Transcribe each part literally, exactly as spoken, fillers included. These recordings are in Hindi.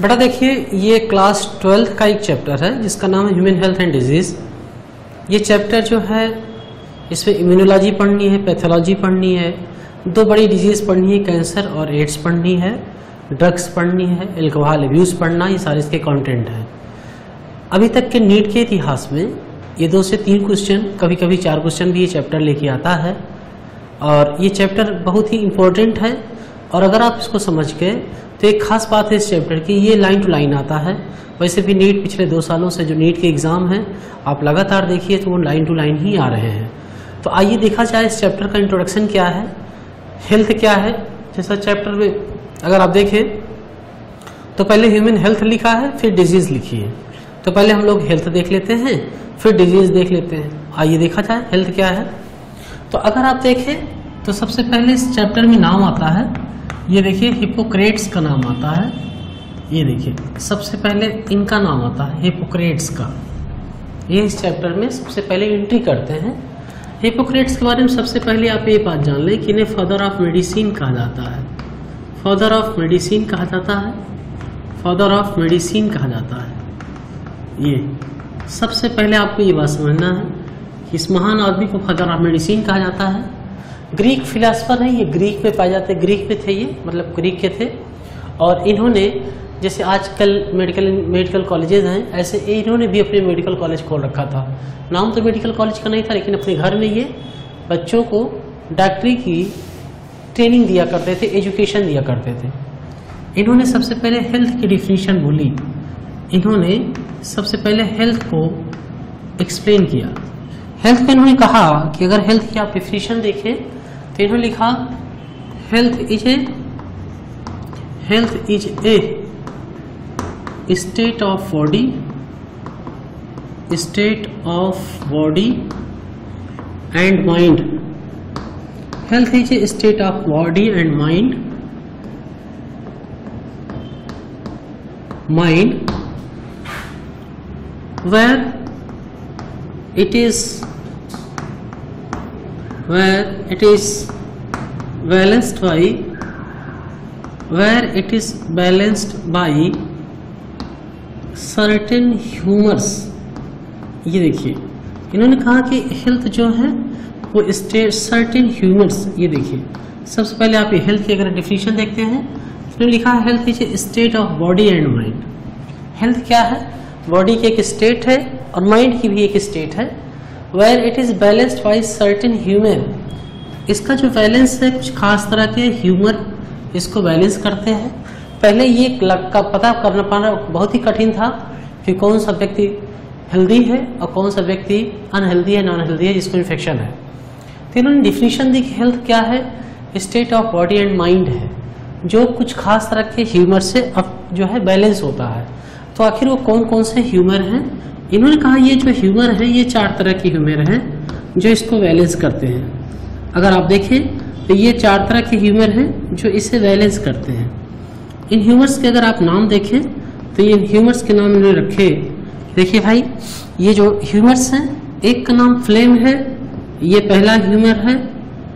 बेटा देखिए, ये क्लास ट्वेल्थ का एक चैप्टर है जिसका नाम है ह्यूमन हेल्थ एंड डिजीज़। ये चैप्टर जो है इसमें इम्यूनोलॉजी पढ़नी है, पैथोलॉजी पढ़नी है, दो बड़ी डिजीज़ पढ़नी है, कैंसर और एड्स पढ़नी है, ड्रग्स पढ़नी है, एल्कोहल अब्यूज़ पढ़ना, ये सारे इसके कंटेंट हैं। अभी तक के नीट के इतिहास में ये दो से तीन क्वेश्चन, कभी कभी चार क्वेश्चन भी ये चैप्टर लेके आता है और ये चैप्टर बहुत ही इम्पोर्टेंट है। और अगर आप इसको समझ गए तो एक खास बात है इस चैप्टर की, ये लाइन टू लाइन आता है। वैसे भी नीट पिछले दो सालों से जो नीट के एग्ज़ाम हैं आप लगातार देखिए तो वो लाइन टू लाइन ही आ रहे हैं। तो आइए देखा जाए इस चैप्टर का इंट्रोडक्शन क्या है, हेल्थ क्या है। जैसा चैप्टर में अगर आप देखें तो पहले ह्यूमन हेल्थ लिखा है, फिर डिजीज़ लिखी है। तो पहले हम लोग हेल्थ देख लेते हैं, फिर डिजीज़ देख लेते हैं। आइए देखा जाए हेल्थ क्या है। तो अगर आप देखें तो सबसे पहले इस चैप्टर में नाम आता है, ये देखिए हिपोक्रेट्स का नाम आता है। ये देखिए सबसे पहले इनका नाम आता है हिपोक्रेट्स का। ये इस चैप्टर में सबसे पहले एंट्री करते हैं। हिपोक्रेट्स के बारे में सबसे पहले आप ये बात जान लें कि इन्हें फादर ऑफ मेडिसिन कहा जाता है। फादर ऑफ मेडिसिन कहा जाता है, फादर ऑफ मेडिसिन कहा जाता है। ये सबसे पहले आपको ये बात समझना है कि इस महान आदमी को फादर ऑफ मेडिसिन कहा जाता है। ग्रीक फिलासफर है, ये ग्रीक में पाए जाते हैं, ग्रीक में थे ये, मतलब ग्रीक के थे। और इन्होंने जैसे आजकल मेडिकल मेडिकल कॉलेजेस हैं, ऐसे इन्होंने भी अपने मेडिकल कॉलेज खोल रखा था। नाम तो मेडिकल कॉलेज का नहीं था, लेकिन अपने घर में ये बच्चों को डॉक्टरी की ट्रेनिंग दिया करते थे, एजुकेशन दिया करते थे। इन्होंने सबसे पहले हेल्थ की डिफिनीशन बोली, इन्होंने सबसे पहले हेल्थ को एक्सप्लेन किया। हेल्थ में इन्होंने कहा कि अगर हेल्थ की आप डिफिनीशन देखें तो इन्होंने लिखा health is a health is a state of body state of body and mind. Health is a state of body and mind mind where it is where it is balanced by where it is balanced by certain humors। ये देखिए इन्होंने कहा कि हेल्थ जो है वो स्टेट सर्टेन ह्यूमर्स। ये देखिए सबसे पहले आप ये हेल्थ की अगर डिफिनीशन देखते हैं, इन्होंने लिखा है health is a state of body and mind. Health क्या है? बॉडी की एक स्टेट है और माइंड की भी एक स्टेट है। Where it is balanced by certain humour. इसका जो बैलेंस है कुछ खास तरह के ह्यूमर इसको बैलेंस करते हैं। पहले ये का पता करना पाना बहुत ही कठिन था कि कौन सा व्यक्ति हेल्दी है और कौन सा व्यक्ति अनहेल्दी है, नॉन हेल्दी है, जिसको इन्फेक्शन है। तो इन्होंने डिफिनीशन दी कि हेल्थ क्या है? State of body and mind है, जो कुछ खास तरह के ह्यूमर से अब जो है बैलेंस होता है। तो आखिर वो कौन कौन से ह्यूमर हैं? इन्होंने कहा ये जो ह्यूमर है ये चार तरह के ह्यूमर हैं जो इसको बैलेंस करते हैं। अगर आप देखें तो ये चार तरह के ह्यूमर हैं जो इसे बैलेंस करते हैं। इन ह्यूमर्स के अगर आप नाम देखें तो ये ह्यूमर्स के नाम इन्होंने रखे। देखिए भाई, ये जो ह्यूमर्स हैं, एक का नाम फ्लेम है, ये पहला ह्यूमर है।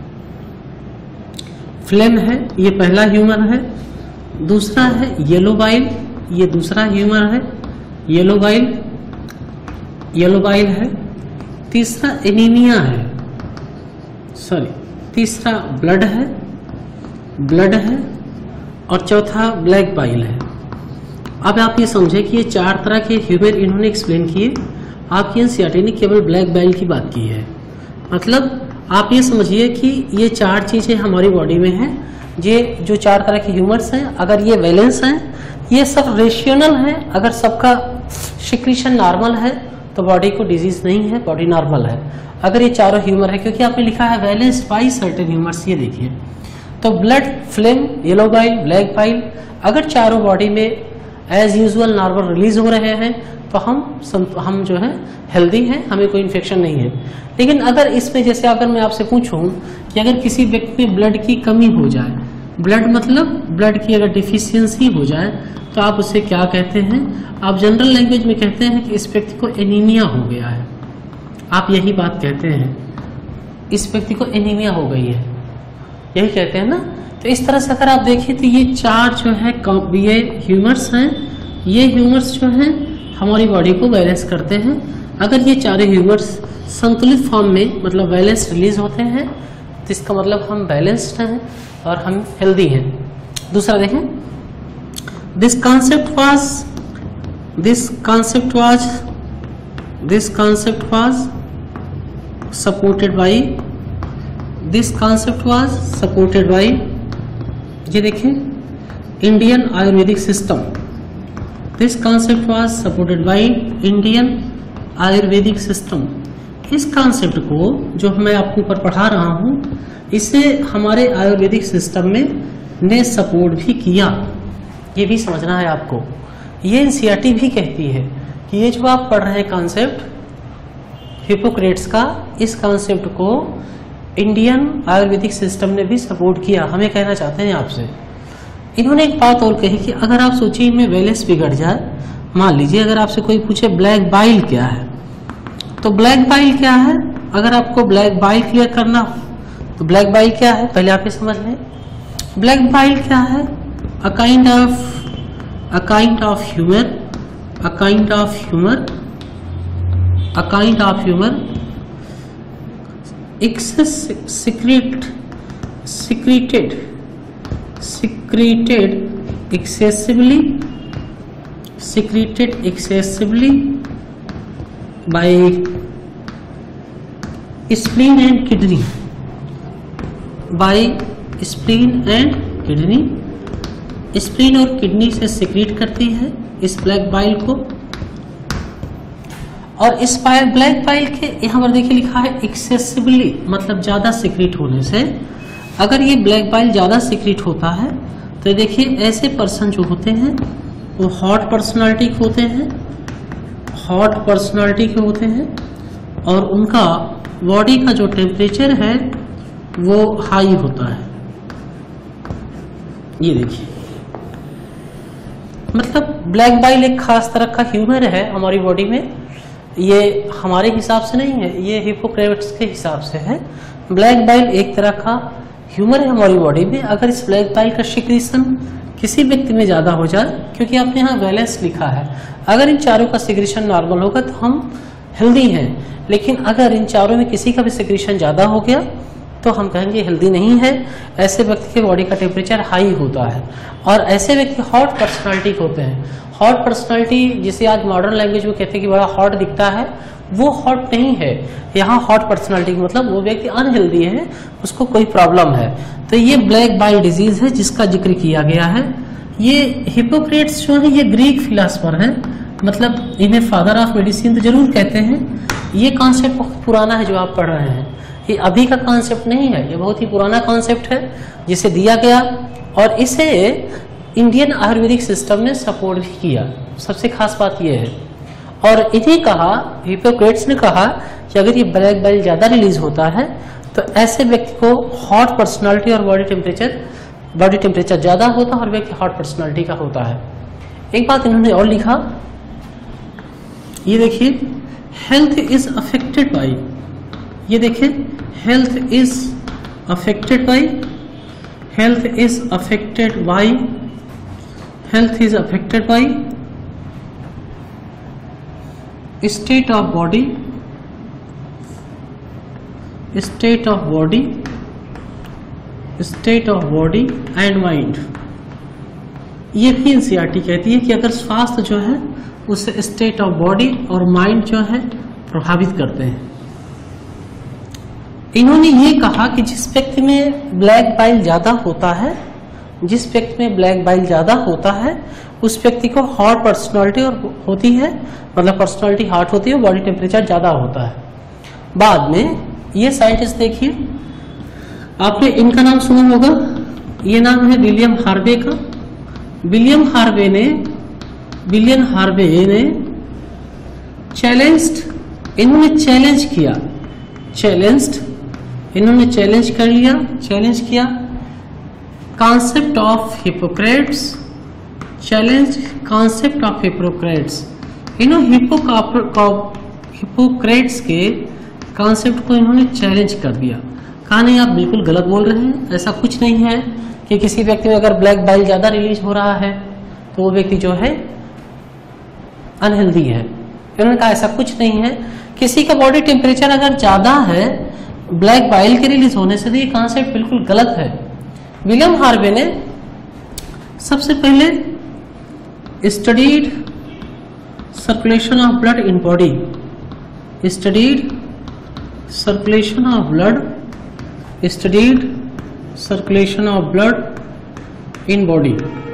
फ्लेम है, ये पहला ह्यूमर है। दूसरा है येलो बाइल, ये दूसरा ह्यूमर है, येलो बाइल येलो बाइल है। तीसरा एनीमिया है, सॉरी तीसरा ब्लड है ब्लड है और चौथा ब्लैक बाइल है। अब आप ये समझे कि ये चार तरह के ह्यूमर इन्होंने एक्सप्लेन किए। आपकी एनसीईआरटी ने केवल ब्लैक बाइल की बात की है। मतलब आप ये समझिए कि ये चार चीजें हमारी बॉडी में हैं। ये जो चार तरह के ह्यूमर्स हैं, अगर ये बैलेंस हैं, ये सब रेशियोनल है, अगर सबका सिक्रीशन नॉर्मल है तो बॉडी को डिजीज नहीं है, बॉडी नॉर्मल है। अगर ये चारों ह्यूमर है, क्योंकि आपने लिखा है बैलेंस्ड बाय सर्टेन ह्यूमर्स। ये देखिए तो blood, phlegm, yellow bile, black bile, अगर चारों बॉडी में एज यूजुअल नॉर्मल रिलीज हो रहे हैं तो हम हम जो है हेल्दी हैं, हमें कोई इन्फेक्शन नहीं है। लेकिन अगर इसमें जैसे अगर मैं आपसे पूछूं कि अगर किसी व्यक्ति में ब्लड की कमी हो जाए, ब्लड मतलब ब्लड की अगर डिफिशियंसी हो जाए तो आप उसे क्या कहते हैं? आप जनरल लैंग्वेज में कहते हैं कि इस व्यक्ति को एनीमिया हो गया है। आप यही बात कहते हैं, इस व्यक्ति को एनीमिया हो गई है, यही कहते हैं ना। तो इस तरह से अगर आप देखें तो ये चार जो है ये ह्यूमर्स हैं ये ह्यूमर्स जो हैं हमारी बॉडी को बैलेंस करते हैं। अगर ये चारों ह्यूमर्स संतुलित फॉर्म में मतलब बैलेंस रिलीज होते हैं तो इसका मतलब हम बैलेंस्ड हैं और हम हेल्दी हैं। दूसरा देखें, this concept was this concept was this concept was supported by this concept was supported by ये देखें Indian ayurvedic system. This concept was supported by Indian ayurvedic system. इस कॉन्सेप्ट को जो मैं आपके ऊपर पढ़ा रहा हूं इसे हमारे आयुर्वेदिक सिस्टम में ने सपोर्ट भी किया। ये भी समझना है आपको। ये एनसीईआरटी भी कहती है कि ये जो आप पढ़ रहे हैं कॉन्सेप्ट हिपोक्रेट्स का, इस कॉन्सेप्ट को इंडियन आयुर्वेदिक सिस्टम ने भी सपोर्ट किया। हमें कहना चाहते हैं आपसे। इन्होंने एक बात और कही कि अगर आप सोचिए इनमें बैलेंस बिगड़ जाए, मान लीजिए अगर आपसे कोई पूछे ब्लैक बाइल क्या है, तो ब्लैक बाइल क्या है, अगर आपको ब्लैक बाइल क्लियर करना तो ब्लैक बाइल क्या है पहले आप ये समझ लें। ब्लैक बाइल क्या है? A kind of a kind of humour a kind of humour a kind of humour excess secret secreted secreted excessively secreted excessively by spleen and kidney by spleen and kidney spleen और किडनी से सिक्रीट करती है इस ब्लैक बाइल को। और इस ब्लैक बाइल के यहाँ पर देखिए लिखा है एक्सेसिवली, मतलब ज्यादा सिक्रीट होने से। अगर ये ब्लैक बाइल ज्यादा सिक्रीट होता है तो देखिए ऐसे पर्सन जो होते हैं वो हॉट पर्सनालिटी के होते हैं हॉट पर्सनालिटी के होते हैं और उनका बॉडी का जो टेम्परेचर है वो हाई होता है। ये देखिए, मतलब ब्लैक बाइल एक खास तरह का ह्यूमर है हमारी बॉडी में। ये हमारे हिसाब से नहीं है, ये हिपोक्रेट्स के हिसाब से है। ब्लैक बाइल एक तरह का ह्यूमर है हमारी बॉडी में। अगर इस ब्लैक बाइल का सिक्रीशन किसी व्यक्ति में ज्यादा हो जाए, क्योंकि आपने यहाँ बैलेंस लिखा है, अगर इन चारों का सिक्रीशन नॉर्मल होगा तो हम हेल्दी हैं। लेकिन अगर इन चारों में किसी का भी सिक्रीशन ज्यादा हो गया तो हम कहेंगे हेल्दी नहीं है। ऐसे व्यक्ति के बॉडी का टेम्परेचर हाई होता है और ऐसे व्यक्ति हॉट पर्सनालिटी होते हैं। हॉट पर्सनालिटी जिसे आज मॉडर्न लैंग्वेज में कहते हैं कि बड़ा हॉट दिखता है, वो हॉट नहीं है। यहाँ हॉट पर्सनालिटी मतलब वो व्यक्ति अनहेल्दी है, उसको कोई प्रॉब्लम है। तो ये ब्लैक बाइल डिजीज है जिसका जिक्र किया गया है। ये हिपोक्रेट्स जो है ये ग्रीक फिलोसोफर है, मतलब इन्हें फादर ऑफ मेडिसिन तो जरूर कहते हैं। ये कॉन्सेप्ट बहुत पुराना है जो आप पढ़ रहे हैं, ये अभी का कॉन्सेप्ट नहीं है, ये बहुत ही पुराना कॉन्सेप्ट है जिसे दिया गया और इसे इंडियन आयुर्वेदिक सिस्टम ने सपोर्ट भी किया। सबसे खास बात यह है। और इन्हें कहा, हिपोक्रेट्स ने कहा कि अगर ये ब्लैक बाइल ज्यादा रिलीज होता है तो ऐसे व्यक्ति को हॉट पर्सनालिटी और बॉडी टेम्परेचर बॉडी टेम्परेचर ज्यादा होता है और व्यक्ति हॉट पर्सनालिटी का होता है। एक बात इन्होंने और लिखा, ये देखिए, हेल्थ इज अफेक्टेड बाई, ये देखिए, health is affected by health is affected by health is affected by state of body state of body state of body and mind। ये भी एनसीईआरटी कहती है कि अगर स्वास्थ्य जो है उससे स्टेट ऑफ बॉडी और माइंड जो है प्रभावित करते हैं। इन्होंने ये कहा कि जिस व्यक्ति में ब्लैक बाइल ज्यादा होता है जिस व्यक्ति में ब्लैक बाइल ज्यादा होता है उस व्यक्ति को हॉट पर्सनालिटी और होती है, मतलब पर्सनालिटी हॉट होती है, बॉडी टेम्परेचर ज्यादा होता है। बाद में ये साइंटिस्ट देखिए, आपने इनका नाम सुना होगा, ये नाम है विलियम हार्वे का। विलियम हार्वे ने विलियम हार्वे ने चैलेंज्ड इन्होंने चैलेंज किया चैलेंज्ड इन्होंने चैलेंज कर लिया चैलेंज किया concept of Hippocrates challenge concept of Hippocrates इन्होंने हिपोक्रेट्स के कॉन्सेप्ट को इन्होंने चैलेंज कर दिया। कहा नहीं, आप बिल्कुल गलत बोल रहे हैं, ऐसा कुछ नहीं है कि किसी व्यक्ति में अगर ब्लैक बाइल ज्यादा रिलीज हो रहा है तो वो व्यक्ति जो है अनहेल्दी है। इन्होंने कहा ऐसा कुछ नहीं है, किसी का बॉडी टेम्परेचर अगर ज्यादा है ब्लैक बाइल के रिलीज होने से, तो ये कॉन्सेप्ट बिल्कुल गलत है। विलियम हार्वे ने सबसे पहले studied circulation of blood in body, studied circulation of blood, studied circulation of blood in body.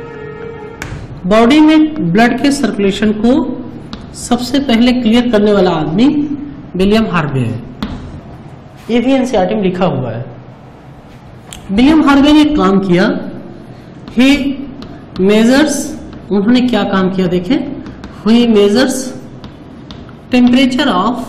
Body में ब्लड के सर्कुलेशन को सबसे पहले क्लियर करने वाला आदमी विलियम हार्वे है। ये भी एनसीईआरटी में लिखा हुआ है। विलियम हार्वे ने काम किया, ही मेजर्स, उन्होंने क्या काम किया देखें, he measures temperature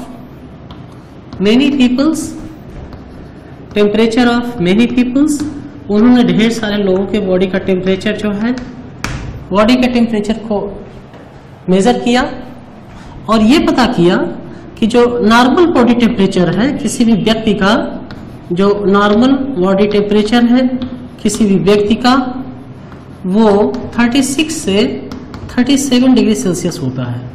of many peoples, temperature of many peoples. उन्होंने ढेर सारे लोगों के बॉडी का टेम्परेचर जो है, बॉडी के टेम्परेचर को मेजर किया और ये पता किया कि जो नॉर्मल बॉडी टेम्परेचर है किसी भी व्यक्ति का, जो नॉर्मल बॉडी टेम्परेचर है किसी भी व्यक्ति का, वो छत्तीस से सैंतीस डिग्री सेल्सियस होता है।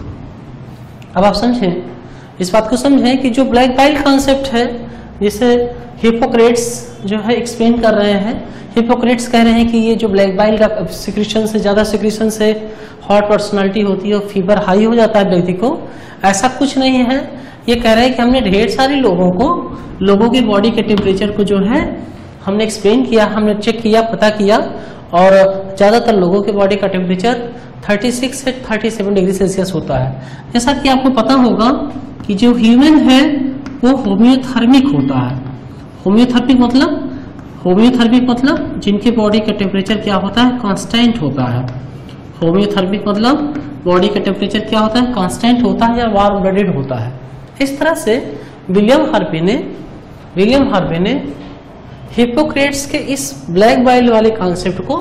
अब आप समझें, इस बात को समझें कि जो ब्लैक बाइल कॉन्सेप्ट है, जिसे हिपोक्रेट्स जो है एक्सप्लेन कर रहे हैं, हिपोक्रेट्स कह रहे हैं कि ये जो ब्लैक बाइल का सिक्रीशन से, ज्यादा सिक्रीशन से हॉट पर्सनालिटी होती है और फीवर हाई हो जाता है व्यक्ति को। ऐसा कुछ नहीं है। ये कह रहे हैं कि हमने ढेर सारे लोगों को, लोगों की बॉडी के टेम्परेचर को जो है हमने एक्सप्लेन किया, हमने चेक किया, पता किया, और ज्यादातर लोगों के बॉडी का टेम्परेचर छत्तीस से सैंतीस डिग्री सेल्सियस होता है। जैसा कि आपको पता होगा कि जो ह्यूमन है वो होम्योथर्मिक होता है। होम्योथर्मिक मतलब होम्योथर्मिक मतलब जिनके बॉडी का टेम्परेचर क्या होता है, कांस्टेंट होता है। होम्योथर्मिक मतलब बॉडी का टेम्परेचर क्या होता है, कांस्टेंट होता है या वार्म ब्लडेड होता है। इस तरह से विलियम हार्वे ने विलियम हार्वे ने हिपोक्रेट्स के इस ब्लैक बाइल वाले कॉन्सेप्ट को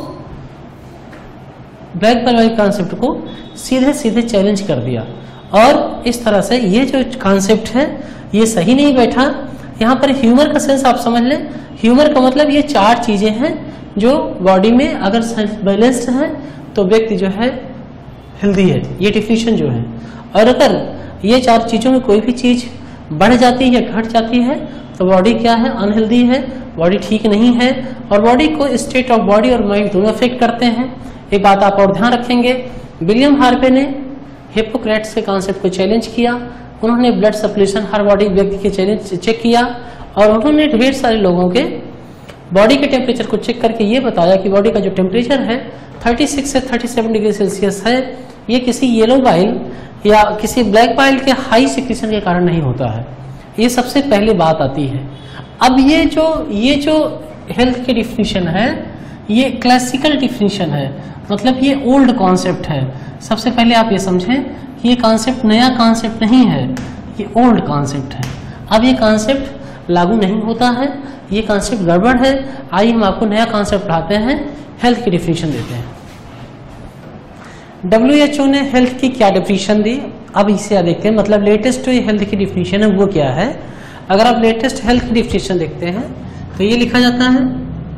ब्लैक बाइल वाले कॉन्सेप्ट को सीधे सीधे चैलेंज कर दिया, और इस तरह से ये जो कॉन्सेप्ट है ये सही नहीं बैठा। यहाँ पर ह्यूमर का सेंस आप समझ लें। ह्यूमर का मतलब ये चार चीजें हैं जो बॉडी में अगर बैलेंस्ड है तो व्यक्ति जो है हेल्दी है, ये डिफिनेशन जो है। और अगर ये चार चीजों में कोई भी चीज बढ़ जाती है, घट जाती है, तो बॉडी क्या है, अनहेल्दी है, बॉडी ठीक नहीं है, और बॉडी को स्टेट ऑफ बॉडी और माइंड दोनों अफेक्ट करते हैं। एक बात आप और ध्यान रखेंगे, विलियम हार्वे ने हिपोक्रेट्स के कॉन्सेप्ट को चैलेंज किया। उन्होंने ब्लड सर्कुलेशन हर बॉडी व्यक्ति के चैलेंज चेक किया, और उन्होंने ढेर सारे लोगों के बॉडी के टेम्परेचर को चेक करके ये बताया कि बॉडी का जो टेम्परेचर है छत्तीस से सैंतीस डिग्री सेल्सियस है, ये किसी येलो बाइल या किसी ब्लैक बाइल के हाई सिक्रीशन के कारण नहीं होता है। ये सबसे पहली बात आती है। अब ये जो ये जो हेल्थ की डिफिनीशन है, ये क्लासिकल डिफिनीशन है, मतलब ये ओल्ड कॉन्सेप्ट है। सबसे पहले आप ये समझें कि ये कॉन्सेप्ट नया कॉन्सेप्ट नहीं है, ये ओल्ड कॉन्सेप्ट है। अब ये कॉन्सेप्ट लागू नहीं होता है, ये कॉन्सेप्ट गड़बड़ है। आइए हम आपको नया कॉन्सेप्ट पढ़ाते हैं, हेल्थ की डिफिनीशन देते हैं। डब्ल्यू एच ओ ने हेल्थ की क्या डिफिनीशन दी, अब इसे देखते हैं। मतलब लेटेस्ट जो हेल्थ की डिफिनीशन है वो क्या है। अगर आप लेटेस्ट हेल्थ की डिफिनीशन देखते हैं तो ये लिखा जाता है,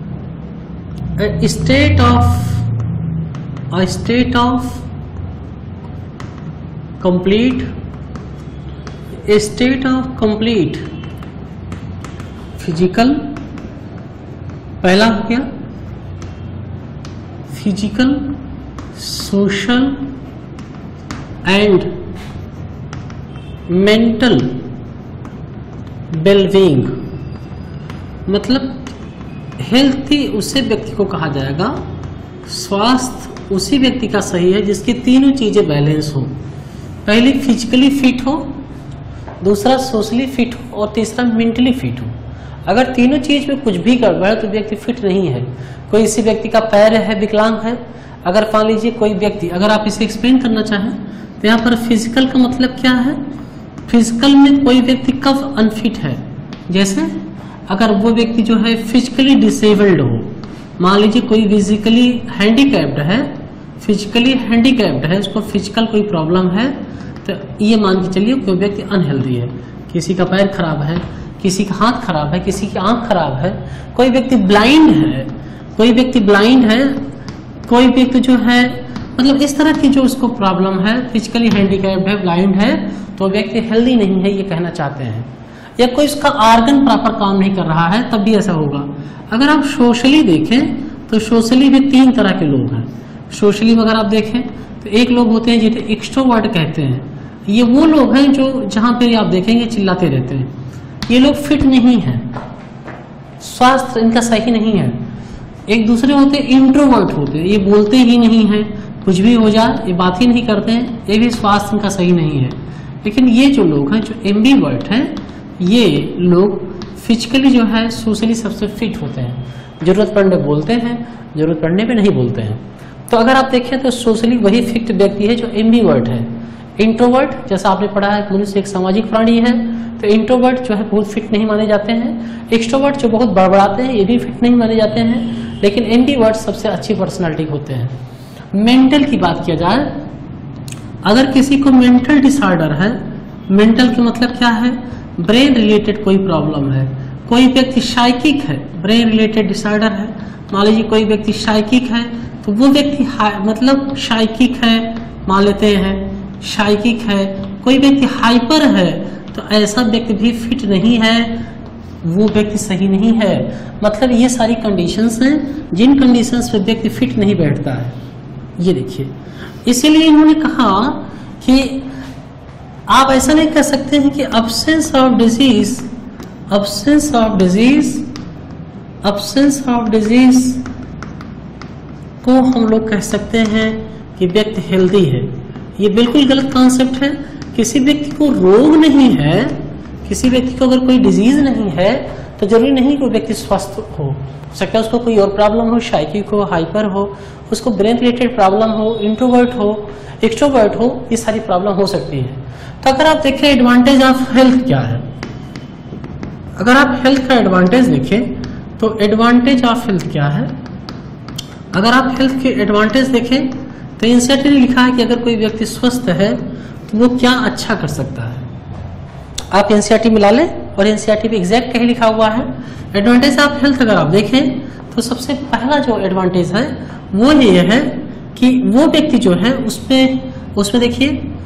state of a state of complete state of complete physical, पहला हो गया physical, social and mental wellbeing. मतलब हेल्थी उसे व्यक्ति को कहा जाएगा, स्वास्थ्य उसी व्यक्ति का सही है जिसकी तीनों चीजें बैलेंस हो। पहली फिजिकली फिट हो, दूसरा सोशली फिट हो, और तीसरा मेंटली फिट हो। अगर तीनों चीज में कुछ भी गड़बड़ है तो व्यक्ति फिट नहीं है। कोई इसी व्यक्ति का पैर है विकलांग है, अगर मान लीजिए कोई व्यक्ति, अगर आप इसे एक्सप्लेन करना चाहें तो यहाँ पर फिजिकल का मतलब क्या है, फिजिकल में कोई व्यक्ति कब अनफिट है, जैसे अगर वो व्यक्ति जो है फिजिकली डिसेबल्ड हो, मान लीजिए कोई फिजिकली हैंडीकैप्ड है, फिजिकली हैंडीकैप्ड है, उसको फिजिकल कोई प्रॉब्लम है, तो ये मान के चलिए कोई व्यक्ति अनहेल्दी है। किसी का पैर खराब है, किसी का हाथ खराब है, किसी की आंख खराब है, कोई व्यक्ति ब्लाइंड है, कोई व्यक्ति ब्लाइंड है, कोई व्यक्ति जो है मतलब इस तरह की जो उसको प्रॉब्लम है, फिजिकली हैंडीकैप्ड है, ब्लाइंड है, तो व्यक्ति हेल्दी नहीं है ये कहना चाहते हैं, या कोई उसका आर्गन प्रॉपर काम नहीं कर रहा है तब भी ऐसा होगा। अगर आप सोशली देखें तो सोशली भी तीन तरह के लोग हैं। सोशली अगर आप देखें तो एक लोग होते हैं जिसे एक्सट्रोवर्ट कहते हैं, ये वो लोग हैं जो जहां पे आप देखेंगे चिल्लाते रहते हैं, ये लोग फिट नहीं है, स्वास्थ्य इनका सही नहीं है। एक दूसरे होते हैं इंट्रोवर्ट होते हैं, ये बोलते ही नहीं है, कुछ भी हो जाए ये बात ही नहीं करते हैं, ये भी स्वास्थ्य इनका सही नहीं है। लेकिन ये जो लोग हैं जो एम्बीवर्ट हैं, ये लोग फिजिकली जो है सोशली सबसे फिट होते हैं, जरूरत पड़ने बोलते हैं, जरूरत पड़ने पे नहीं बोलते हैं। तो अगर आप देखें तो सोशली वही फिट व्यक्ति है जो एम्बीवर्ट है। इंट्रोवर्ट जैसा आपने पढ़ा है मनुष्य एक सामाजिक प्राणी है, तो इंट्रोवर्ट जो है बहुत फिट नहीं माने जाते हैं। एक्सट्रोवर्ट जो बहुत बड़बड़ाते हैं ये भी फिट नहीं माने जाते हैं, लेकिन एम्बीवर्ट सबसे अच्छी पर्सनालिटी होते हैं। मेंटल की बात किया जाए, अगर किसी को मेंटल डिसऑर्डर है, मेंटल के मतलब क्या है, ब्रेन रिलेटेड कोई प्रॉब्लम है, कोई व्यक्ति साइकिक है, ब्रेन रिलेटेड डिसऑर्डर है, मान लीजिए कोई व्यक्ति साइकिक है तो वो व्यक्ति मतलब साइकिक है मान लेते हैं, साइकिक है, कोई व्यक्ति हाइपर है तो ऐसा व्यक्ति भी फिट नहीं है, वो व्यक्ति सही नहीं है। मतलब ये सारी कंडीशंस हैं जिन कंडीशंस पे व्यक्ति फिट नहीं बैठता है। ये देखिए, इसीलिए इन्होंने कहा कि आप ऐसा नहीं कह सकते हैं कि absence of disease absence of disease absence of disease को हम लोग कह सकते हैं कि व्यक्ति हेल्दी है। ये बिल्कुल गलत कॉन्सेप्ट है। किसी व्यक्ति को रोग नहीं है, किसी व्यक्ति को अगर कोई डिजीज नहीं है तो जरूरी नहीं कि व्यक्ति स्वस्थ हो सकता है, उसको कोई और प्रॉब्लम हो, साइकिक हो, हाइपर हो, उसको ब्रेन रिलेटेड प्रॉब्लम हो, इंट्रोवर्ट हो, एक्सट्रोवर्ट हो, ये सारी प्रॉब्लम हो सकती है। तो अगर आप देखें एडवांटेज ऑफ हेल्थ क्या है, अगर आप हेल्थ का एडवांटेज देखें तो एडवांटेज ऑफ हेल्थ क्या है, अगर आप हेल्थ के एडवांटेज देखें तो एनसीईआरटी ने लिखा है कि अगर कोई व्यक्ति स्वस्थ है तो वो क्या अच्छा कर सकता है। आप एनसीईआरटी मिला लें और एनसीईआरटी पे एग्जैक्ट कहीं लिखा हुआ है। एडवांटेज ऑफ हेल्थ अगर आप देखें तो सबसे पहला जो एडवांटेज है वो ये है कि वो व्यक्ति जो है उसमें उसमें देखिए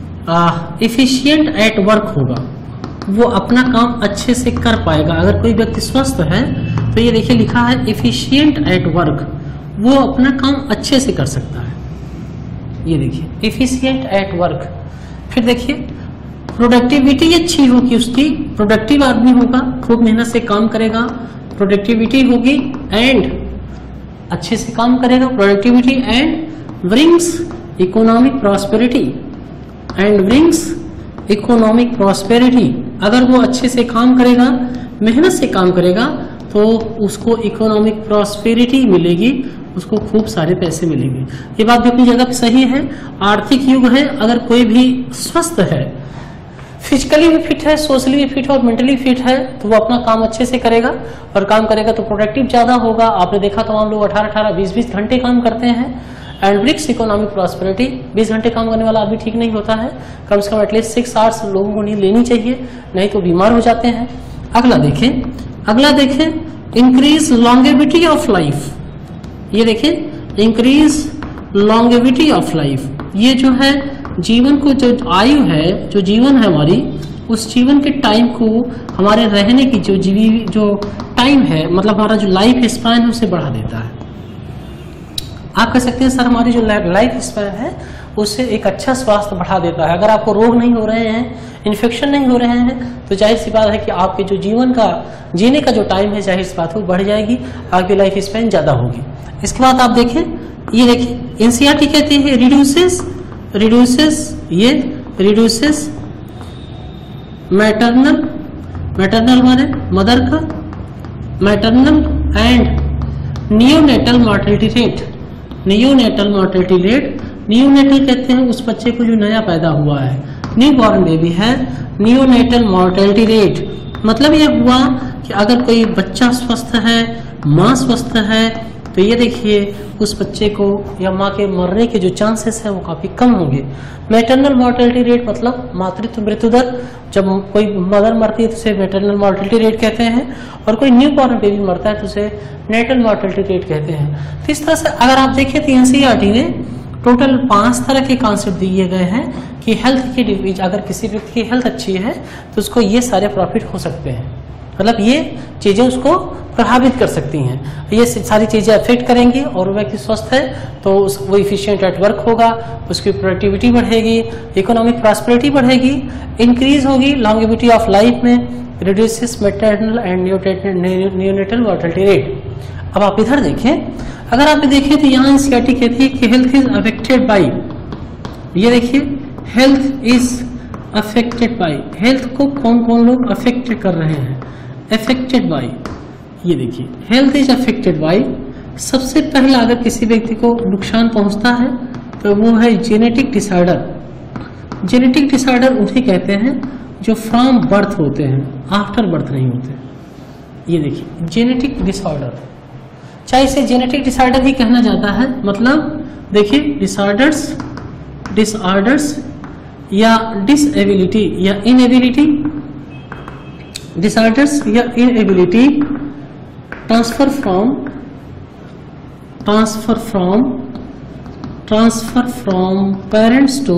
इफिशिएंट एट वर्क होगा, वो अपना काम अच्छे से कर पाएगा। अगर कोई व्यक्ति स्वस्थ है तो ये देखिए लिखा है इफिशिएंट एट वर्क, वो अपना काम अच्छे से कर सकता है। ये देखिए इफिशिएंट एट वर्क। फिर देखिए प्रोडक्टिविटी अच्छी होगी उसकी, प्रोडक्टिव आदमी होगा, खूब मेहनत से काम करेगा, प्रोडक्टिविटी होगी एंड अच्छे से काम करेगा, productivity and brings economic prosperity and brings economic prosperity. अगर वो अच्छे से काम करेगा, मेहनत से काम करेगा तो उसको इकोनॉमिक प्रॉस्पेरिटी मिलेगी, उसको खूब सारे पैसे मिलेंगे। ये बात भी अपनी जगह पे सही है। आर्थिक युग है, अगर कोई भी स्वस्थ है, फिजिकली भी फिट है, सोशली भी फिट है और मेंटली फिट है तो वो अपना काम अच्छे से करेगा, और काम करेगा तो प्रोडक्टिव ज्यादा होगा। आपने देखा तमाम लोग अठारह अठारह बीस बीस घंटे काम करते हैं। एंड ब्रिक्स इकोनॉमिक प्रॉस्पेरिटी, बीस घंटे काम करने वाला आदमी ठीक नहीं होता है, कम से कम एटलीस्ट सिक्स आवर्स लोगों को नींद लेनी चाहिए, नहीं तो बीमार हो जाते हैं। अगला देखें अगला देखें इंक्रीज लॉन्गेविटी ऑफ लाइफ। ये देखें इंक्रीज लॉन्गेविटी ऑफ लाइफ, ये जो है जीवन को, जो आयु है, जो जीवन है हमारी, उस जीवन के टाइम को, हमारे रहने की जो जीवी जो टाइम है, मतलब हमारा जो लाइफ स्पैन है उसे बढ़ा देता है। आप कह सकते हैं सर हमारी जो लाइफ स्पैन है उससे एक अच्छा स्वास्थ्य बढ़ा देता है। अगर आपको रोग नहीं हो रहे हैं, इन्फेक्शन नहीं हो रहे हैं, तो जाहिर सी बात है कि आपके जो जीवन का जीने का जो टाइम है, जाहिर सी बात है वो बढ़ जाएगी, आपकी लाइफ स्पैन ज्यादा होगी। इसके बाद आप देखें, ये देखिए एनसीईआरटी कहती है रिड्यूसेस रिड्यूसेस ये रिड्यूसेस मैटरनल मैटरनल माने मदर का maternal and neonatal mortality rate. Neonatal mortality rate, neonatal कहते हैं उस बच्चे को जो नया पैदा हुआ है, न्यू बॉर्न बेबी है। नियोनेटल मॉर्टेलिटी रेट मतलब ये हुआ कि अगर कोई बच्चा स्वस्थ है, माँ स्वस्थ है, तो ये देखिए उस बच्चे को या माँ के मरने के जो चांसेस हैं वो काफी कम होंगे। मैटरनल मॉर्टेलिटी रेट मतलब मातृत्व मृत्यु दर, जब कोई मदर मरती है तो उसे मैटरनल मॉर्टेलिटी रेट कहते हैं, और कोई न्यू बॉर्न बेबी मरता है तो उसे नेटल मॉर्टेलिटी रेट कहते हैं। तो इस तरह से अगर आप देखें तो एनसीईआरटी ने टोटल पांच तरह के कॉन्सेप्ट दिए गए हैं कि हेल्थ की, अगर किसी व्यक्ति की हेल्थ अच्छी है तो उसको ये सारे प्रॉफिट हो सकते हैं, मतलब ये चीजें उसको प्रभावित कर सकती हैं, ये सारी चीजें अफेक्ट करेंगी और वो व्यक्ति स्वस्थ है तो वो इफिशिएंट एट वर्क होगा, उसकी प्रोडक्टिविटी बढ़ेगी, इकोनॉमिक प्रॉस्पेरिटी बढ़ेगी, इंक्रीज होगी लॉन्गेविटी ऑफ लाइफ में, reduces maternal and neonatal mortality rate. अब आप इधर देखें, अगर आप देखें तो यहाँ एनसीईआरटी कहती है कि हेल्थ इज अफेक्टेड बाई, ये देखिए health is affected by, health को कौन कौन लोग अफेक्ट कर रहे हैं, अफेक्टेड बाई, ये देखिए हेल्थ इज अफेक्टेड बाई। सबसे पहला अगर किसी व्यक्ति को नुकसान पहुंचता है तो वो है जेनेटिक डिसऑर्डर। जेनेटिक डिसऑर्डर उन्हें कहते हैं जो फ्रॉम बर्थ होते हैं, आफ्टर बर्थ नहीं होते। ये देखिए जेनेटिक डिसऑर्डर, चाहे इसे जेनेटिक डिसऑर्डर ही कहना जाता है, मतलब देखिए डिसऑर्डर्स डिसऑर्डर्स या डिसएबिलिटी या इनएबिलिटी, डिसऑर्डर्स या inability transfer from transfer from transfer from parents to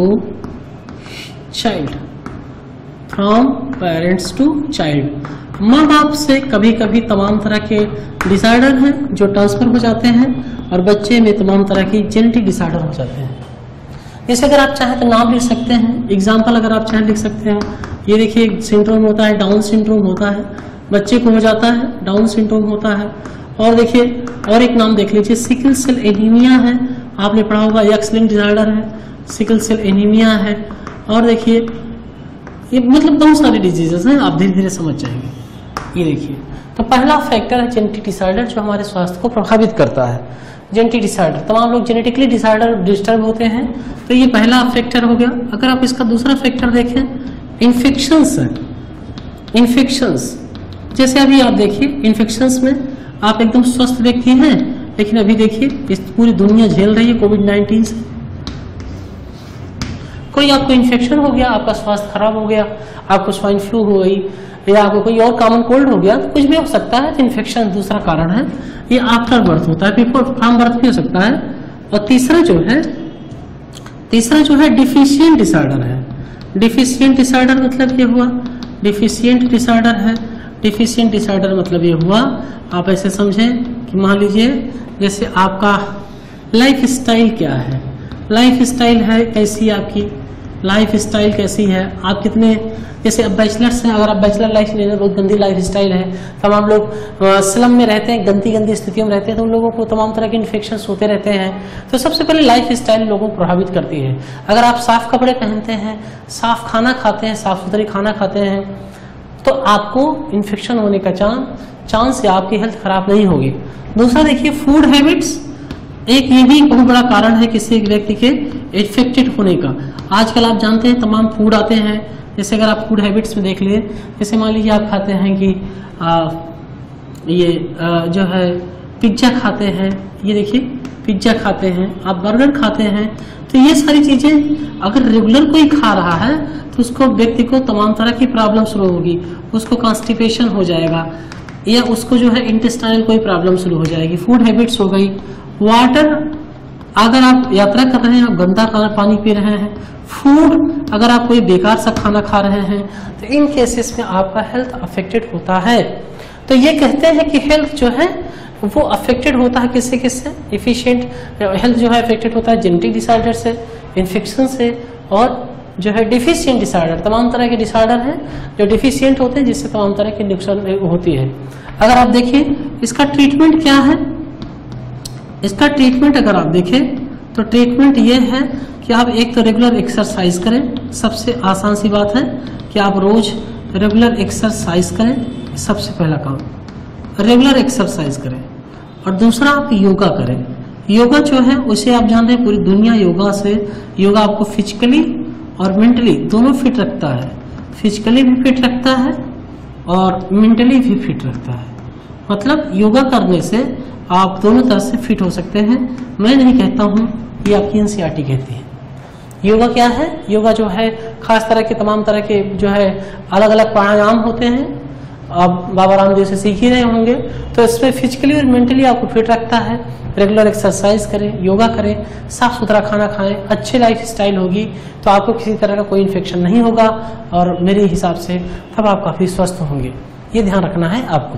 child, from parents to child. माँ बाप से कभी कभी तमाम तरह के डिसऑर्डर हैं जो ट्रांसफर हो जाते हैं और बच्चे में तमाम तरह की जेनेटिक डिसऑर्डर हो जाते हैं। जैसे अगर आप चाहें तो नाम लिख सकते हैं, एग्जाम्पल अगर आप चाहें लिख सकते हैं। ये देखिए सिंड्रोम होता है, डाउन सिंड्रोम होता है, बच्चे को हो जाता है, डाउन सिंड्रोम होता है। और देखिए और एक नाम देख लीजिए, सिकल सेल एनीमिया है, आपने पढ़ा होगा, एक्स लिंक्ड डिसऑर्डर है, सिकल सेल एनीमिया है। और देखिए ये मतलब बहुत सारी डिजीजेस हैं, आप धीरे धीरे समझ जाएंगे। ये देखिए तो पहला फैक्टर है जेनेटिक डिसऑर्डर जो हमारे स्वास्थ्य को प्रभावित करता है। जेनेटिक डिसऑर्डर, तमाम लोग जेनेटिकली डिसऑर्डर डिस्टर्ब होते हैं, तो ये पहला फैक्टर हो गया। अगर आप इसका दूसरा फैक्टर देखें, इन्फेक्शंस है, इन्फेक्शंस, जैसे अभी आप देखिए इन्फेक्शंस में आप एकदम स्वस्थ व्यक्ति हैं, लेकिन अभी देखिए इस पूरी दुनिया झेल रही है कोविड नाइन्टीन से। कोई आपको इन्फेक्शन हो गया, आपका स्वास्थ्य खराब हो गया, आपको स्वाइन फ्लू हो गई या आपको कोई और कॉमन कोल्ड हो गया, तो कुछ भी हो सकता है। इन्फेक्शन दूसरा कारण है, ये आफ्टर बर्थ होता है, बिफोर फ्रॉम बर्थ भी हो सकता है। और तीसरा जो है तीसरा जो है डिफिशियंट डिसऑर्डर है। डिफिशियंट डिसऑर्डर मतलब ये हुआ, डिफिशियंट डिसऑर्डर है, डिफिशियंट डिसऑर्डर मतलब ये हुआ, आप ऐसे समझें कि मान लीजिए जैसे आपका लाइफ स्टाइल क्या है, लाइफ स्टाइल है कैसी, आपकी लाइफ स्टाइल कैसी है, आप कितने, जैसे अब बैचलर्स हैं, अगर आप बैचलर लाइफ ले रहे, बहुत गंदी लाइफ स्टाइल है, तमाम लोग स्लम में रहते हैं, गंदी गंदी स्थितियों में रहते हैं, तो उन लोगों को तमाम तरह के इन्फेक्शंस होते रहते हैं। तो सबसे पहले लाइफ स्टाइल लोगों को प्रभावित करती है। अगर आप साफ कपड़े पहनते हैं, साफ खाना खाते हैं, साफ सुथरी खाना खाते हैं, तो आपको इन्फेक्शन होने का चांस चांस या आपकी हेल्थ खराब नहीं होगी। दूसरा देखिए फूड हैबिट्स, एक ये भी बहुत बड़ा कारण है किसी व्यक्ति के इन्फेक्टेड होने का। आजकल आप जानते हैं तमाम फूड आते हैं, जैसे अगर आप फूड हैबिट्स में देख लिए, जैसे मान लीजिए आप खाते हैं कि आ, ये आ, जो है पिज्ज़ा खाते हैं, ये देखिए पिज्ज़ा खाते हैं, आप बर्गर खाते हैं, तो ये सारी चीज़ें अगर रेगुलर कोई खा रहा है तो उसको व्यक्ति को तमाम तरह की प्रॉब्लम शुरू होगी, उसको कॉन्स्टिपेशन हो जाएगा या उसको जो है इंटेस्टाइनल कोई प्रॉब्लम शुरू हो जाएगी। फूड हैबिट्स हो गई। वाटर, अगर आप यात्रा कर रहे हैं, आप गंदा पानी पी रहे हैं, फूड अगर आप कोई बेकार सा खाना खा रहे हैं, तो इन केसेस में आपका हेल्थ अफेक्टेड होता है। तो ये कहते हैं कि हेल्थ जो है वो अफेक्टेड होता है किससे किससे, इफिशिएंट हेल्थ जो है अफेक्टेड होता है जेनेटिक डिसऑर्डर से, इन्फेक्शन से, और जो है डिफिशिएंट डिसऑर्डर, तमाम तरह के डिसऑर्डर हैं जो डिफिशिएंट होते हैं जिससे तमाम तरह की नुकसान होती है। अगर आप देखिए इसका ट्रीटमेंट क्या है, इसका ट्रीटमेंट अगर आप देखें तो ट्रीटमेंट ये है कि आप एक तो रेगुलर एक्सरसाइज करें, सबसे आसान सी बात है कि आप रोज रेगुलर एक्सरसाइज करें, सबसे पहला काम रेगुलर एक्सरसाइज करें। और दूसरा आप योगा करें। योगा जो है उसे आप जानते हैं पूरी दुनिया योगा से, योगा आपको फिजिकली और मेंटली दोनों फिट रखता है, फिजिकली भी फिट रखता है और मेंटली भी फिट रखता है। मतलब योगा करने से आप दोनों तरह से फिट हो सकते हैं। मैं नहीं कहता हूँ, ये आपकी एनसीईआरटी कहती है। योगा क्या है, योगा जो है खास तरह के तमाम तरह के जो है अलग अलग प्राणायाम होते हैं आप बाबा रामदेव से सीख ही रहे होंगे। तो इसमें फिजिकली और मेंटली आपको फिट रखता है। रेगुलर एक्सरसाइज करें, योगा करें, साफ सुथरा खाना खाएं, अच्छी लाइफ स्टाइल होगी तो आपको किसी तरह का कोई इन्फेक्शन नहीं होगा और मेरे हिसाब से तब आप काफी स्वस्थ होंगे। ये ध्यान रखना है आपको।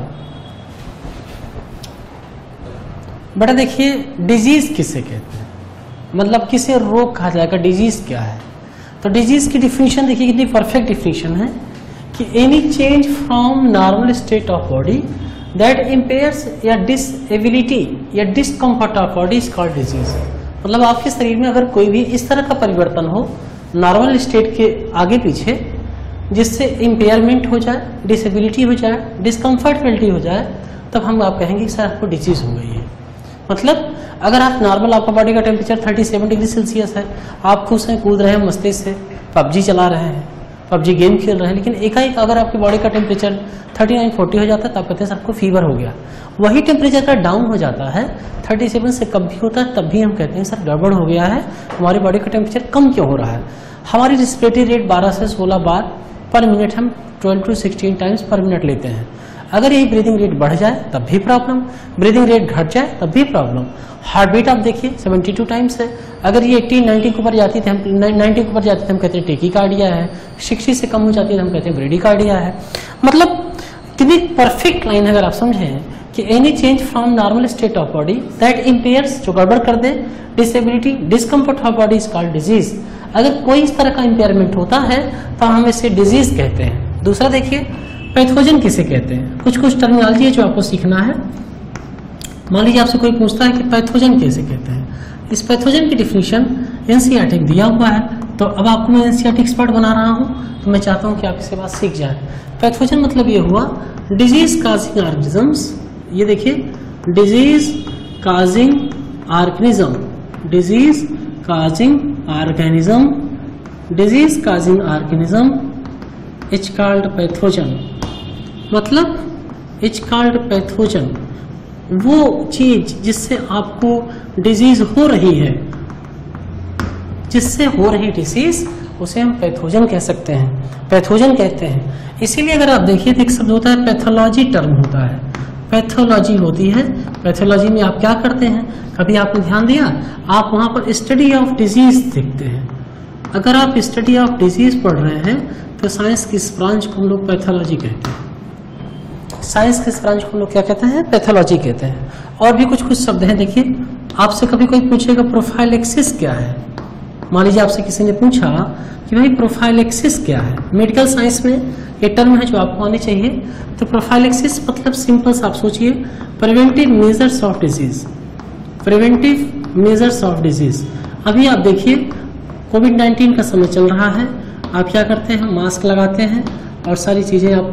बेटा देखिए, डिजीज किसे कहते हैं, मतलब किसे रोग कहा जाएगा, डिजीज क्या है। तो डिजीज की डिफिनीशन देखिए कितनी परफेक्ट डिफिनीशन है कि any change from normal state of body that impairs या डिसएबिलिटी या discomfort of body is called disease. मतलब आपके शरीर में अगर कोई भी इस तरह का परिवर्तन हो नॉर्मल स्टेट के आगे पीछे जिससे इम्पेयरमेंट हो जाए, डिसेबिलिटी हो जाए, डिस्कम्फर्टेबिलिटी हो जाए, तब हम आप कहेंगे कि सर आपको डिजीज हो गई है। मतलब अगर आप नॉर्मल, आपका बॉडी का टेम्परेचर सैंतीस डिग्री सेल्सियस है, आप खुश हैं, कूद रहे हैं मस्ती से, पबजी चला रहे हैं, पबजी गेम खेल रहे हैं, लेकिन एकाएक अगर आपकी बॉडी का टेम्परेचर उनतालीस चालीस हो जाता है तब कहते हैं सबको फीवर हो गया। वही टेम्परेचर का डाउन हो जाता है, सैंतीस से कम भी होता है, तब भी हम कहते हैं सर गड़बड़ हो गया है, हमारी बॉडी का टेम्परेचर कम क्यों हो रहा है। हमारी रेस्पिरेटरी रेट बारह से सोलह बार पर मिनट हम बारह टू सोलह टाइम्स पर मिनट लेते हैं। अगर यही ब्रीदिंग रेट बढ़ जाए तब भी प्रॉब्लम, ब्रीदिंग रेट घट जाए तब भी प्रॉब्लम। हार्ट बीट आप देखिए बहत्तर टाइम्स है, अगर ये अस्सी नब्बे के ऊपर जाती है हम नब्बे के ऊपर जाती है हम कहते हैं टेकीकार्डिया है, साठ से कम हो जाती है हम कहते हैं ब्रेडिकार्डिया है। मतलब कितनी परफेक्ट लाइन है अगर आप समझें कि any change from normal state of body that impairs, जो गड़बड़ कर दे, disability, discomfort of body is called disease. अगर कोई इस तरह का इम्पेयरमेंट होता है तो हम इसे डिजीज कहते हैं। दूसरा देखिए, पैथोजन किसे कहते हैं। कुछ कुछ टर्मिनोलॉजी है जो आपको सीखना है। मान लीजिए आपसे कोई पूछता है कि पैथोजन कैसे कहते हैं, इस पैथोजन की डिफिनीशन एनसीईआरटी दिया हुआ है। तो अब आपको मैं एनसीईआरटी एक्सपर्ट बना रहा हूं, तो मैं चाहता हूं कि आप इसके बाद सीख जाएं। पैथोजन मतलब ये हुआ डिजीज काजिंग ऑर्गेनिजम्स। ये देखिए, disease causing organism, disease causing organism, disease causing organism is called pathogen. मतलब इज कॉल्ड पैथोजन, वो चीज जिससे आपको डिजीज हो रही है, जिससे हो रही डिजीज उसे हम पैथोजन कह सकते हैं, पैथोजन कहते हैं। इसीलिए अगर आप देखिए तो एक शब्द होता है पैथोलॉजी, टर्म होता है, पैथोलॉजी होती है। पैथोलॉजी में आप क्या करते हैं, कभी आपने ध्यान दिया, आप वहां पर स्टडी ऑफ डिजीज देखते हैं। अगर आप स्टडी ऑफ डिजीज पढ़ रहे हैं तो साइंस की इस ब्रांच को हम लोग पैथोलॉजी कहते हैं। साइंस के इस ब्रांच को हम लोग क्या कहते हैं, पैथोलॉजी कहते हैं। और भी कुछ कुछ शब्द हैं। देखिए, आपसे कभी कोई पूछेगा प्रोफाइलेक्सिस क्या है। मान लीजिए आपसे किसी ने पूछा कि भाई प्रोफाइलेक्सिस क्या है, मेडिकल साइंस में ये टर्म है जो आपको आनी चाहिए। तो प्रोफाइलेक्सिस मतलब सिंपल सा आप सोचिए, preventive measures of disease, preventive measures of disease. अभी आप देखिए कोविड नाइन्टीन का समय चल रहा है, आप क्या करते हैं, मास्क लगाते हैं और सारी चीजें आप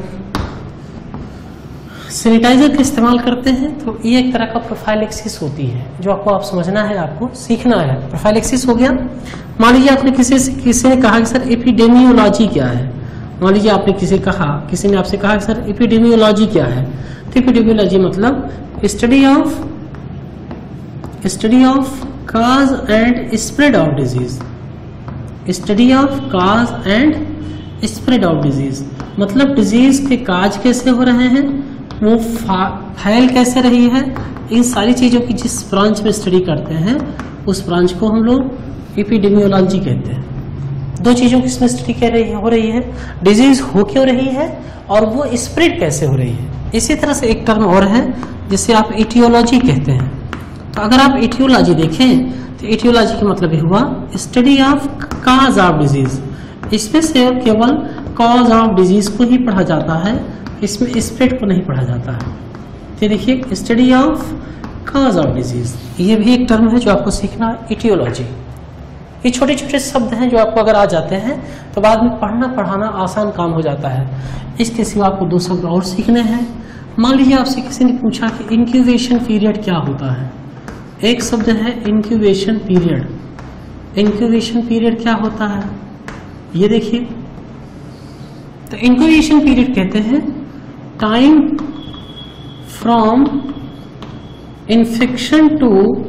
सैनिटाइजर का इस्तेमाल करते हैं। तो ये एक तरह का प्रोफाइलेक्सिस होती है जो आपको आप समझना है, आपको सीखना है। प्रोफाइलेक्सिस हो गया। मान लीजिए आपने किसी से किसी ने कहा कि सर एपिडेमियोलॉजी क्या है। मान लीजिए आपने किसी कहा किसी ने आपसे कहा कि सर एपिडेमियोलॉजी क्या है। तो एपिडेमियोलॉजी मतलब study of study of cause and spread of disease, study of cause and spread of disease. मतलब डिजीज के काज कैसे हो रहे हैं, वो फैल कैसे रही है, इन सारी चीजों की जिस ब्रांच में स्टडी करते हैं उस ब्रांच को हम लोग एपिडेमियोलॉजी कहते हैं। दो चीजों की इसमें स्टडी कर रही हो रही है, डिजीज हो क्यों रही है और वो स्प्रेड कैसे हो रही है। इसी तरह से एक टर्म और है जिसे आप एटियोलॉजी कहते हैं। तो अगर आप एटियोलॉजी देखें तो एटियोलॉजी का मतलब ये हुआ study of cause of disease. इसमें से केवल कॉज ऑफ डिजीज को ही पढ़ा जाता है, इसमें स्प्रेड को नहीं पढ़ा जाता है। तो देखिए, study of cause of disease, ये भी एक टर्म है जो आपको सीखना है, एटियोलॉजी। ये छोटे छोटे शब्द हैं जो आपको अगर आ जाते हैं तो बाद में पढ़ना पढ़ाना आसान काम हो जाता है। इसके सिवा आपको दो शब्द और सीखने हैं। मान लीजिए आपसे किसी ने पूछा कि इंक्यूबेशन पीरियड क्या होता है। एक शब्द है इंक्यूबेशन पीरियड। इंक्यूबेशन पीरियड क्या होता है, ये देखिए। तो इंक्यूबेशन पीरियड कहते हैं time from infection to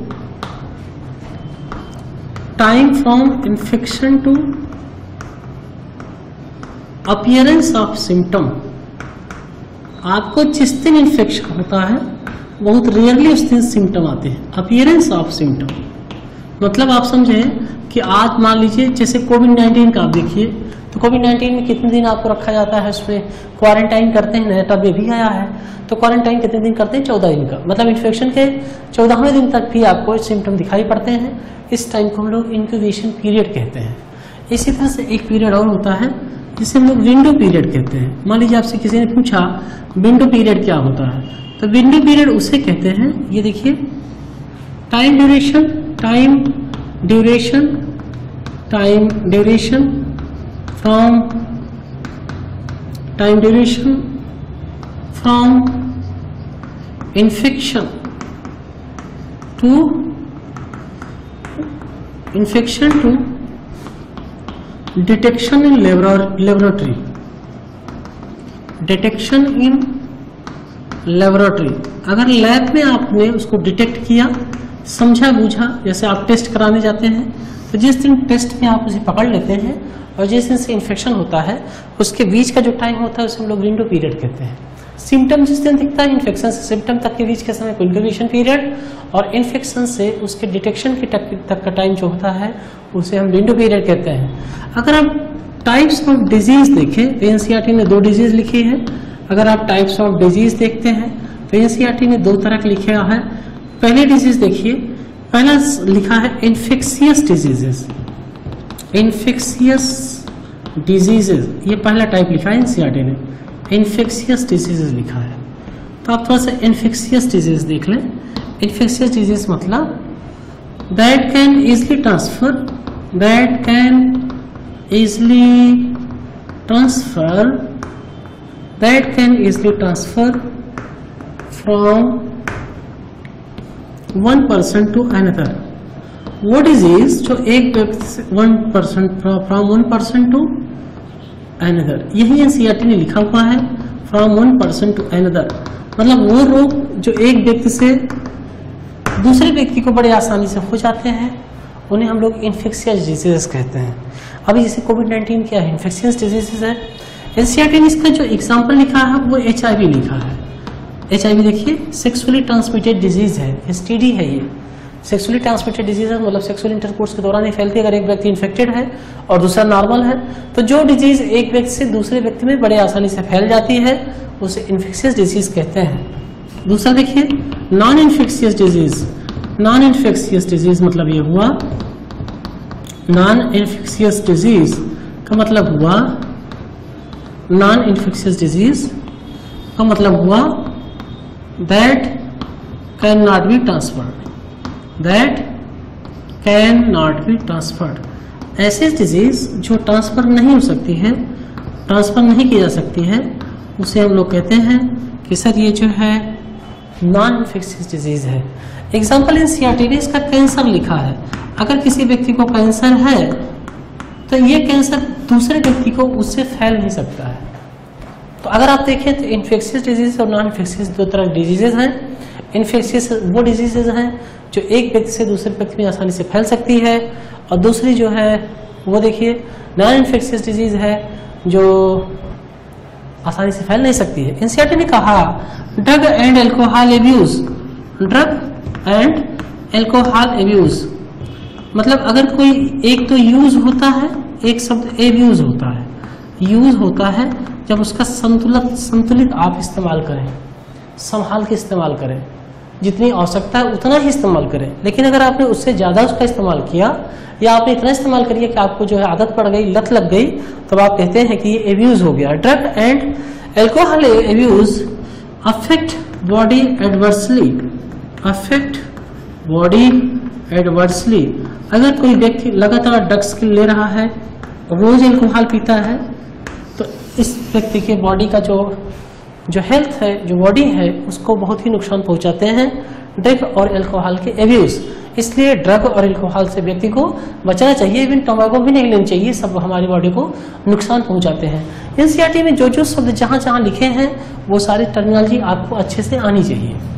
time from infection to appearance of symptom, आपको जिस दिन इन्फेक्शन होता है बहुत रेयरली उस दिन सिम्टम आते हैं, अपीयरेंस ऑफ सिम्टम। मतलब आप समझे कि आज मान लीजिए जैसे कोविड नाइन्टीन का आप देखिए, तो कोविड नाइन्टीन में कितने दिन आपको रखा जाता है, उसमें क्वारंटाइन करते हैं, नया टर्म भी आया है, तो क्वारंटाइन कितने दिन करते हैं, चौदह दिन का। मतलब इन्फेक्शन के चौदहवें दिन तक भी आपको सिम्टम दिखाई पड़ते हैं, इस टाइम को हम लोग इंक्यूबेशन पीरियड कहते हैं। इसी तरह से एक पीरियड और होता है जिसे हम लोग विंडो पीरियड कहते हैं। मान लीजिए आपसे किसी ने पूछा विंडो पीरियड क्या होता है, तो विंडो पीरियड उसे कहते हैं, ये देखिए, time duration, time duration, time duration from time duration from infection to infection to detection in laboratory, detection in laboratory. अगर लैब में आपने उसको डिटेक्ट किया, समझा बूझा, जैसे आप टेस्ट कराने जाते हैं, तो जिस दिन टेस्ट में आप उसे पकड़ लेते हैं और जिस दिन से इन्फेक्शन होता है उसके बीच का जो टाइम होता है उसे हम लोग विंडो पीरियड कहते हैं। सिम्टम जिस दिन दिखता है इन्फेक्शन से सिम्टम तक के बीच के समय को इंक्यूबेशन पीरियड, और इन्फेक्शन से उसके डिटेक्शन के तक का टाइम जो होता है उसे हम विंडो पीरियड कहते हैं। अगर आप टाइप्स ऑफ डिजीज देखें तो एनसीईआरटी ने दो डिजीज लिखी है। अगर आप टाइप्स ऑफ डिजीज देखते हैं तो एनसीईआरटी ने दो तरह के लिखा है। पहले डिजीज देखिए, पहला लिखा है इन्फेक्शियस डिजीजेस, इन्फेक्शियस डिजीजेस, ये पहला टाइप लिखा है एनसीईआरटी ने, इन्फेक्शियस डिजीजेस लिखा है। तो आप थोड़ा सा इन्फेक्शियस डिजीज देख लें। इन्फेक्शियस डिजीज मतलब that can easily transfer, that can easily transfer, that can easily transfer from one person to another. वो डिजीज जो एक व्यक्ति से one person from one person to another, यही एनसीईआरटी ने लिखा हुआ है, from one person to another. मतलब वो रोग जो एक व्यक्ति से दूसरे व्यक्ति को बड़े आसानी से हो जाते हैं उन्हें हम लोग इन्फेक्शियस डिजीजेस कहते हैं। अभी जैसे कोविड नाइन्टीन क्या है, इन्फेक्शियस डिजीजेस है। एनसीईआरटी ने इसका जो एग्जाम्पल लिखा है वो एचआईवी लिखा है। एचआईवी देखिए सेक्सुअली ट्रांसमिटेड डिजीज है, एसटीडी है। ये सेक्सुअली ट्रांसमिटेड डिजीज है, मतलब सेक्सुअल इंटरकोर्स के दौरान ही फैलती है। अगर एक व्यक्ति इन्फेक्टेड है और दूसरा नॉर्मल है तो जो डिजीज एक व्यक्ति से दूसरे व्यक्ति में बड़े आसानी से फैल जाती है उसे इन्फेक्शियस डिजीज कहते हैं। दूसरा देखिए non infectious disease, non infectious disease मतलब ये हुआ, नॉन इन्फेक्शियस डिजीज का मतलब हुआ, नॉन इन्फेक्शियस डिजीज का मतलब हुआ that can not be transferred, that can not be transferred. ऐसे डिजीज जो ट्रांसफर नहीं हो सकती है, ट्रांसफर नहीं की जा सकती है, उसे हम लोग कहते हैं कि सर ये जो है नॉन इन्फेक्शियस डिजीज है। एग्जाम्पल एनसीईआरटी ने इसका कैंसर लिखा है। अगर किसी व्यक्ति को कैंसर है तो ये कैंसर दूसरे व्यक्ति को उससे फैल नहीं सकता है। तो अगर आप देखें तो इन्फेक्शियस डिजीज और नॉन इन्फेक्शियस दो तरह के डिजीजेज हैं। इन्फेक्शियस वो डिजीजेज हैं जो एक व्यक्ति से दूसरे व्यक्ति में आसानी से फैल सकती है, और दूसरी जो है वो देखिए नॉन इन्फेक्शियस डिजीज है जो आसानी से फैल नहीं सकती है। एनसीईआरटी ने कहा drug and alcohol abuse, drug and alcohol abuse मतलब अगर कोई एक तो यूज होता है, एक शब्द एब्यूज होता है। यूज होता है जब उसका संतुलित संतुलित आप इस्तेमाल करें, संभाल के इस्तेमाल करें, जितनी आवश्यकता है उतना ही इस्तेमाल करें। लेकिन अगर आपने उससे ज़्यादा उसका इस्तेमाल किया या आपने इतना इस्तेमाल करिए कि आपको जो है आदत पड़ गई, लत लग गई, तब आप कहते हैं कि ये एब्यूज हो गया। Drug and alcohol abuse affect body adversely, affect body adversely. अगर कोई व्यक्ति लगातार ड्रग्स ले रहा है, रोज एल्कोहल पीता है, तो इस व्यक्ति के बॉडी का जो जो हेल्थ है, जो बॉडी है, उसको बहुत ही नुकसान पहुंचाते हैं ड्रग और एल्कोहल के एब्यूज। इसलिए ड्रग और एल्कोहल से व्यक्ति को बचना चाहिए। इवन टोबैको भी नहीं लेनी चाहिए, सब हमारी बॉडी को नुकसान पहुंचाते हैं। एनसीईआरटी में जो जो शब्द जहां जहां लिखे हैं वो सारी टर्मिनोलॉजी आपको अच्छे से आनी चाहिए।